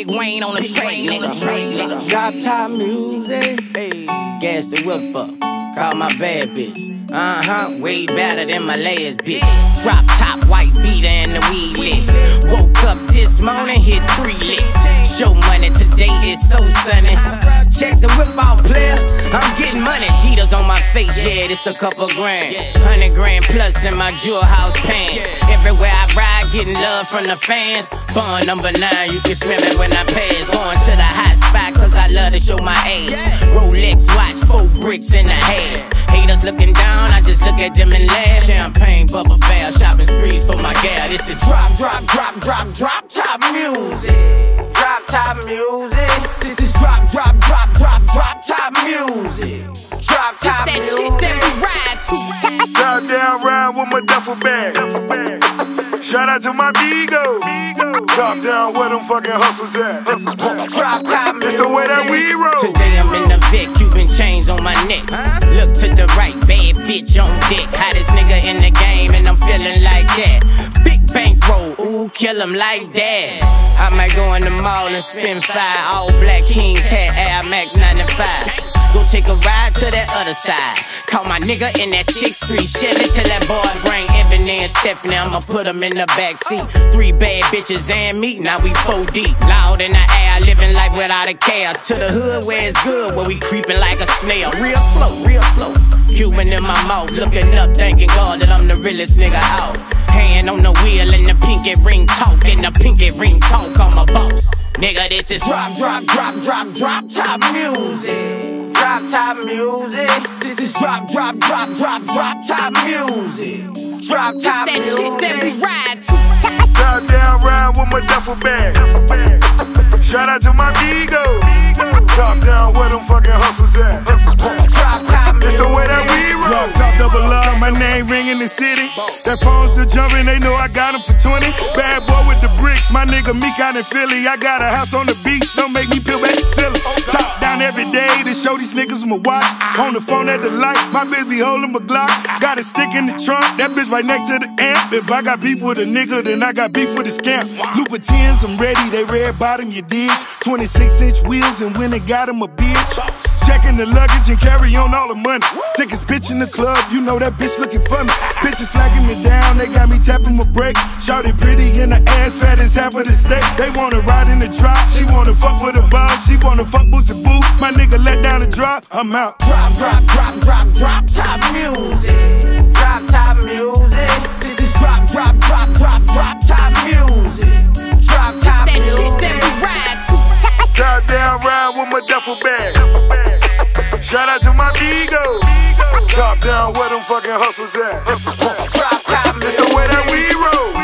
Wayne on the train, nigga. Drop top music, gas the whip up, call my bad bitch. Way better than my last bitch. Drop top, white beater and the weed lit. Woke up this morning, hit 3 licks. Show money, today is so sunny. Check the whip out, player, I'm getting money. Heaters on my face, yeah, this a couple grand. 100 grand plus in my jewel house pants. Everywhere I ride, getting love from the fans. Bond number 9, you can smell it when I pass. Going to the hot spot, cause I love to show my age. Rolex watch, 4 bricks in the head. Haters looking down, I just look at them and laugh. Champagne, bubble bath, shopping sprees for my gal. This is drop top music. Drop top music. This is drop top music. Drop top music. That shit that we ride to. Top down ride with my duffel bag. Shout out to my Bigo. Top down where them fucking hustles at. Drop top music. It's the way that we roll. Today I'm in the Vic, Cuban chains on my neck. Look to the right, bad bitch on dick. Hottest nigga in the game and I'm feeling like that. Big bankroll, ooh, kill him like that. I might go in the mall and spend 5. All black Kings hat, Air Max 95. Go take a ride to that other side. Call my nigga in that 6'3 Chevy. Till that boy bring Ebony and Stephanie, I'ma put them in the backseat. 3 bad bitches and me, now we 4 deep. Loud in the air, living life without a care. To the hood where it's good, where we creeping like a snail. Real slow, real slow. Cuban in my mouth, looking up, thanking God that I'm the realest nigga out. Hand on the wheel and the pinky ring talk, and the pinky ring talk, I'm a boss. Nigga, this is drop top music. Drop top music. This is drop top music. Drop top music. That shit that we ride to. Top down ride with my duffel bag. Shout out to my Bigo. Top down where them fucking hustles at. Drop top music. It's the way that we roll. Top double up, my name ring in the city. That phone's still jumping, they know I got them for 20. Bad boy with the bricks, my nigga Meek out in Philly. I got a house on the beach, don't make me peel back the ceiling. Top down every day to show these niggas my watch. On the phone at the light, my bitch be holding my Glock. Got a stick in the trunk, that bitch right next to the amp. If I got beef with a nigga, then I got beef with his camp. Louboutins, I'm ready, they red bottom, you dig? 26-inch wheels, and when they got him a bitch. Checking the luggage and carry on all the money. Thickest bitch in the club, you know that bitch looking for me. Bitches flagging me down, they got me tapping my brake. Shawty pretty in the ass, fat as half of the steak. They wanna ride in the drop, she wanna fuck with a boss. She wanna fuck Boosie Boo, my nigga let down the drop, I'm out. Drop top music. Drop top music. This is drop top music. Drop top That music. shit that we ride to. Top down ride with my duffel bag. Shout out to my Bigo. Top down where them fucking hustles at. Drop top music. It's the way that we roll.